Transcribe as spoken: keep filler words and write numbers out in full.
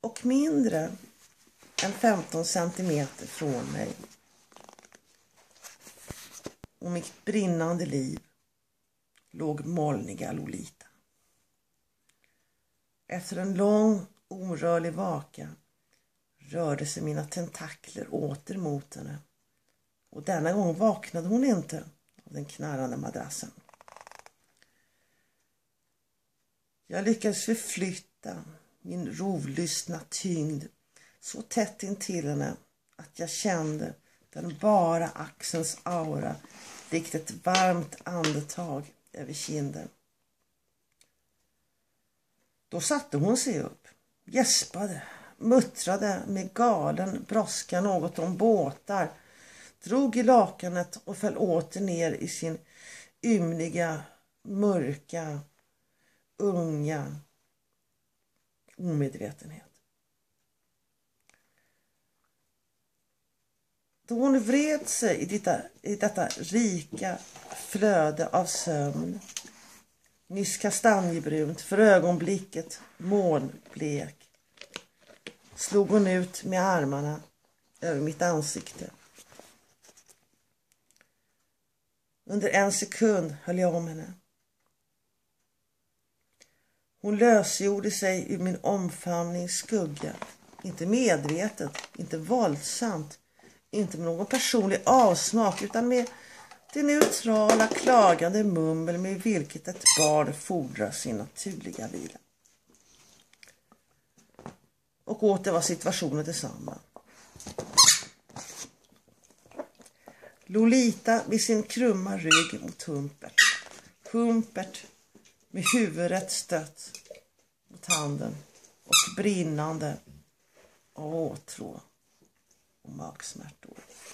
och mindre än femton centimeter från mig och mitt brinnande liv låg molniga Lolita. Efter en lång orörlig vaka rörde sig mina tentakler åter mot henne, och denna gång vaknade hon inte av den knarrande madrassen. Jag lyckades förflytta min rovlystna tyngd så tätt intill henne att jag kände den bara axelns aura likt ett varmt andetag över kinden. Då satte hon sig upp, gäspade, muttrade med galen brådska något om båtar, drog i lakanet och föll åter ner i sin ymniga, mörka, unga omedvetenhet. Då hon vred sig i detta, i detta rika flöde av sömn, nyss kastanjebrunt, för ögonblicket molnblek, slog hon ut med armarna över mitt ansikte. Under en sekund höll jag om henne. Hon lösgjorde sig ur min omfamnings skugga, inte medvetet, inte våldsamt, inte med någon personlig avsmak, utan med det neutrala, klagande mummel med vilket ett barn fordrar sin naturliga vila. Och åter var situationen detsamma. Lolita vid sin krumma rygg mot Humpert. Humpert med huvudet stött mot handen och brinnande av åtrå och magsmärtor.